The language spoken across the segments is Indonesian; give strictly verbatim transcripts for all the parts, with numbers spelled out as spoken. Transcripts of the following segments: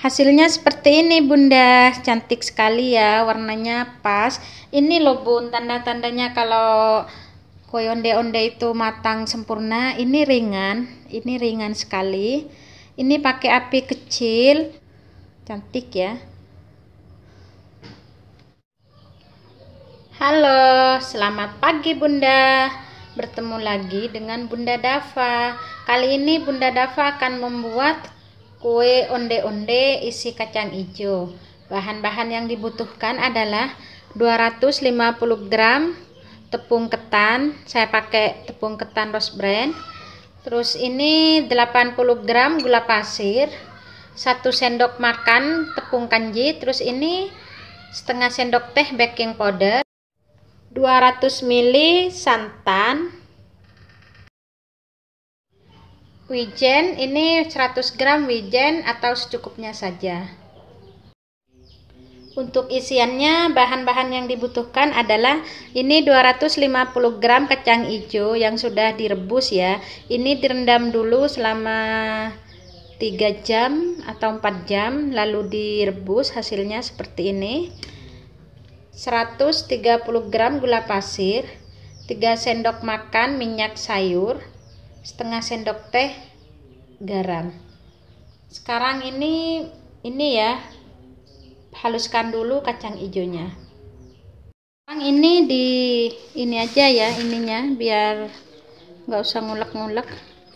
Hasilnya seperti ini Bunda, cantik sekali ya, warnanya pas. Ini loh Bun, tanda-tandanya kalau kue onde-onde itu matang sempurna. Ini ringan, ini ringan sekali. Ini pakai api kecil, cantik ya. Halo, selamat pagi Bunda. Bertemu lagi dengan Bunda Dava. Kali ini Bunda Dava akan membuat kue onde-onde isi kacang hijau. Bahan-bahan yang dibutuhkan adalah dua ratus lima puluh gram tepung ketan. Saya pakai tepung ketan Rose Brand. Terus ini delapan puluh gram gula pasir, satu sendok makan tepung kanji. Terus ini setengah sendok teh baking powder, dua ratus mililiter santan, wijen. Ini seratus gram wijen atau secukupnya saja. Untuk isiannya, bahan-bahan yang dibutuhkan adalah ini dua ratus lima puluh gram kacang hijau yang sudah direbus ya. Ini direndam dulu selama tiga jam atau empat jam lalu direbus. Hasilnya seperti ini. seratus tiga puluh gram gula pasir, tiga sendok makan minyak sayur, setengah sendok teh garam. Sekarang ini ini ya, haluskan dulu kacang hijaunya. Sekarang ini di ini aja ya ininya, biar nggak usah ngulek-ngulek.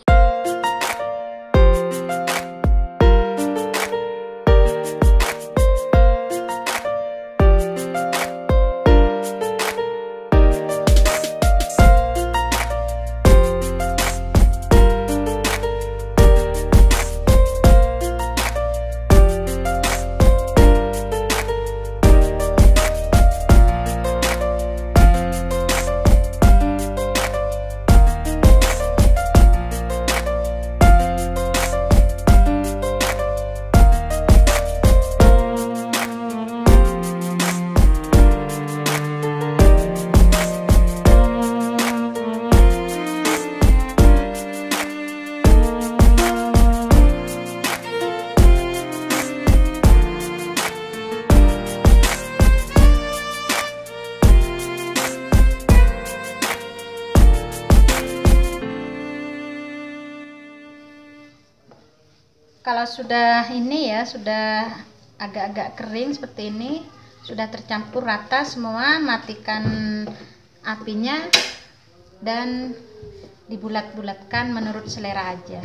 Kalau sudah ini ya, sudah agak-agak kering seperti ini, sudah tercampur rata semua, matikan apinya dan dibulat-bulatkan menurut selera aja.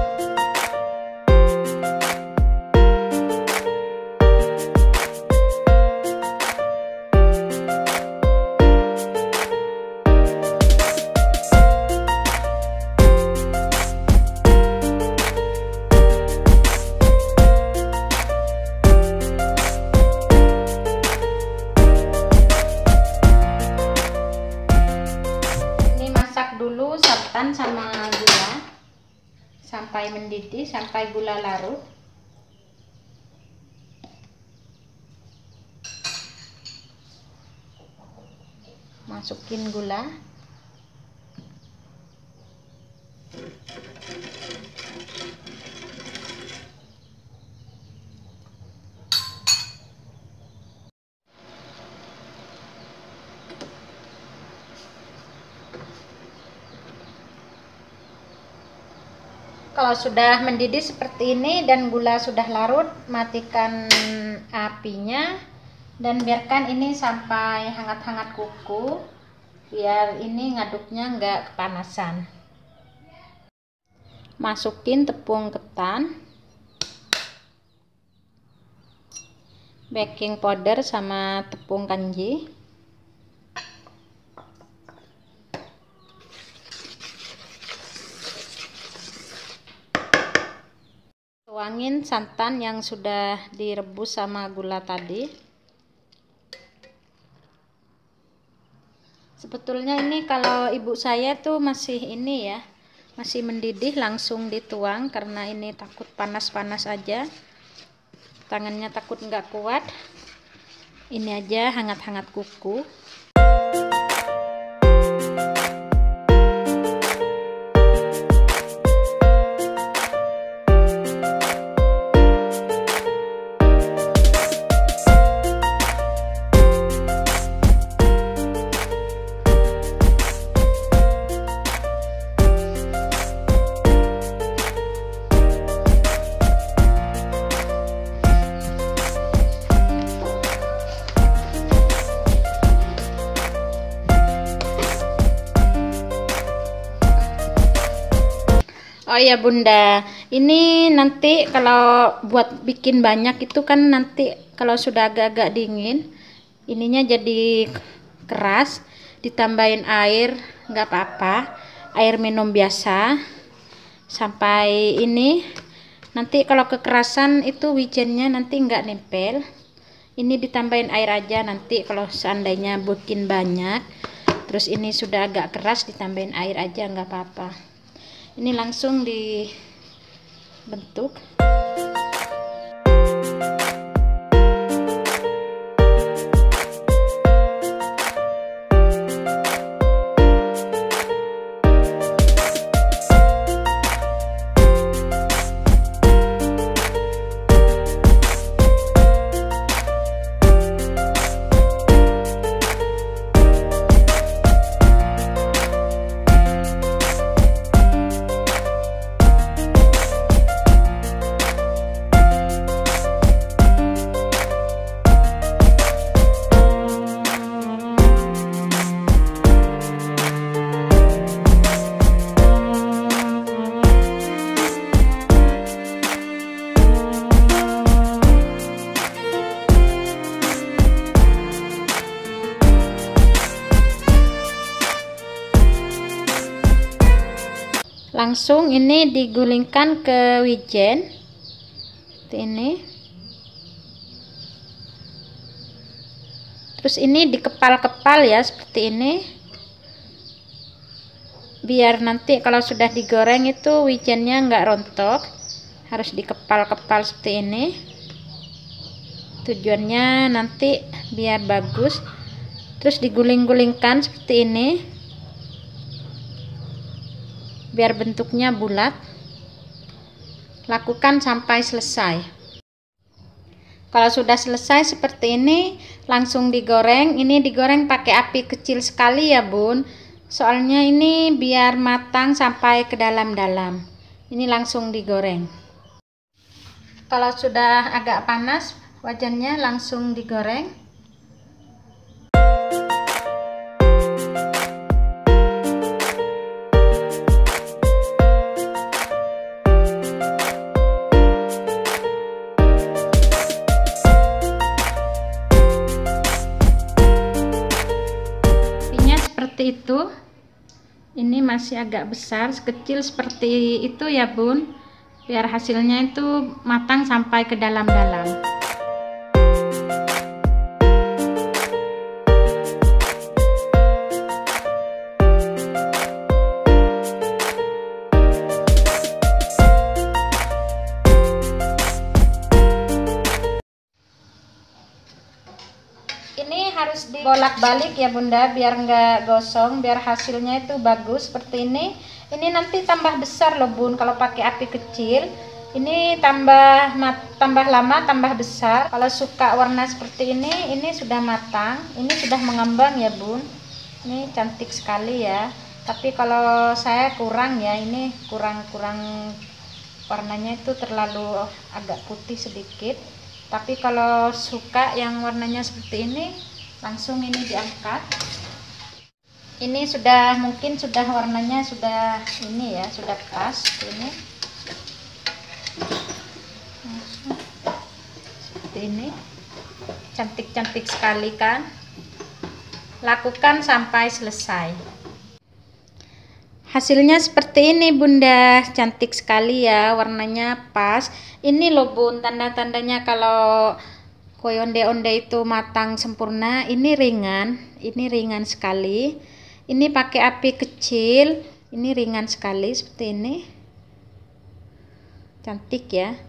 Dulu santan sama gula sampai mendidih, sampai gula larut. Masukin gula. Kalau sudah mendidih seperti ini dan gula sudah larut, matikan apinya dan biarkan ini sampai hangat-hangat kuku, biar ini ngaduknya nggak kepanasan. Masukin tepung ketan, baking powder sama tepung kanji. Tuangin santan yang sudah direbus sama gula tadi. Sebetulnya ini kalau ibu saya tuh masih ini ya, masih mendidih langsung dituang karena ini takut panas-panas aja. Tangannya takut nggak kuat. Ini aja hangat-hangat kuku. Oh iya Bunda, ini nanti kalau buat bikin banyak itu kan nanti kalau sudah agak-agak dingin, ininya jadi keras, ditambahin air, nggak apa-apa, air minum biasa, sampai ini, nanti kalau kekerasan itu wijennya nanti nggak nempel, ini ditambahin air aja nanti kalau seandainya bikin banyak, terus ini sudah agak keras ditambahin air aja nggak apa-apa. Ini langsung dibentuk. Langsung ini digulingkan ke wijen seperti ini, terus ini dikepal-kepal ya seperti ini, biar nanti kalau sudah digoreng itu wijennya nggak rontok, harus dikepal-kepal seperti ini, tujuannya nanti biar bagus. Terus diguling-gulingkan seperti ini biar bentuknya bulat. Lakukan sampai selesai. Kalau sudah selesai seperti ini, langsung digoreng. Ini digoreng pakai api kecil sekali ya Bun, soalnya ini biar matang sampai ke dalam-dalam. Ini langsung digoreng. Kalau sudah agak panas wajannya, langsung digoreng. Seperti itu, ini masih agak besar, kecil seperti itu ya Bun, biar hasilnya itu matang sampai ke dalam-dalam. Ini harus dibolak-balik ya Bunda, biar nggak gosong, biar hasilnya itu bagus seperti ini. Ini nanti tambah besar loh Bun, kalau pakai api kecil. Ini tambah tambah lama tambah besar. Kalau suka warna seperti ini, ini sudah matang, ini sudah mengembang ya Bun. Ini cantik sekali ya. Tapi kalau saya kurang ya, ini kurang-kurang warnanya itu terlalu agak putih sedikit. Tapi kalau suka yang warnanya seperti ini, langsung ini diangkat. Ini sudah mungkin sudah warnanya sudah ini ya, sudah pas ini. Seperti ini. Cantik-cantik sekali kan? Lakukan sampai selesai. Hasilnya seperti ini Bunda, cantik sekali ya, warnanya pas. Ini loh Bun, tanda-tandanya kalau kue onde-onde itu matang sempurna. Ini ringan, ini ringan sekali. Ini pakai api kecil, ini ringan sekali seperti ini. Cantik ya.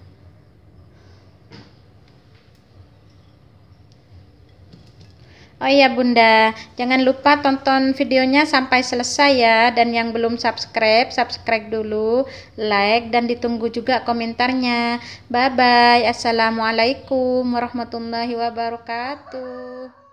Oh iya Bunda, jangan lupa tonton videonya sampai selesai ya. Dan yang belum subscribe, subscribe dulu, like, dan ditunggu juga komentarnya. Bye bye, assalamualaikum warahmatullahi wabarakatuh.